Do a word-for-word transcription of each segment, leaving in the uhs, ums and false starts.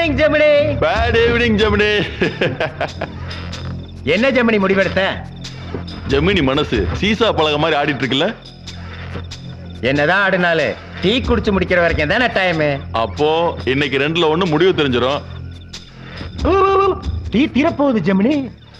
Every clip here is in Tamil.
Evening Gemini. Bad evening Gemini. என்ன ஜெமினி முடிவெடுத்த? ஜெமினி மனசு சீசா பழக மாதிரி ஆடிட்டு இருக்குல்ல. என்னதான் ஆடினாலே டீ குடிச்சு முடிக்கிற வரைக்கும் தானே டைம். அப்போ இன்னைக்கு ரெண்டுல ஒண்ணு முடிவு தெரிஞ்சிடும். டீ தீரப்போகுது ஜெமினி.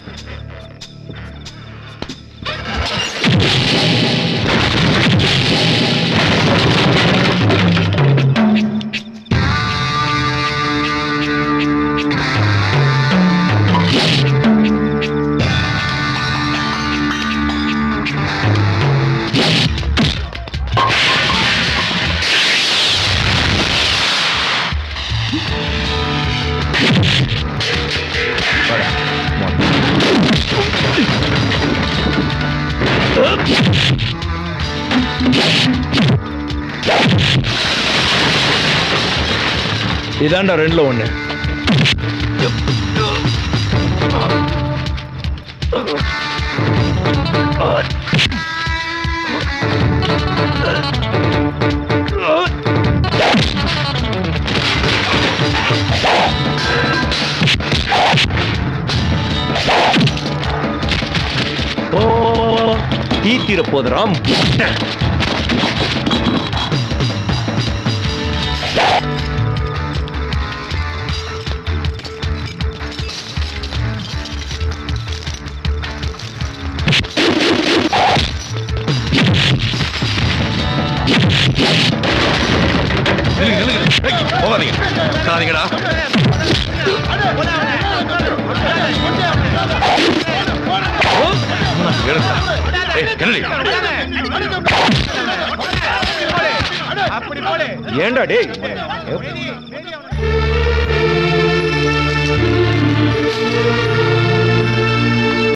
இதாண்டா ரெண்டுல ஒண்ணு. ஓ டீ தீர போதுறாம். போகாதீங்கடா. ஏண்டா டேய்?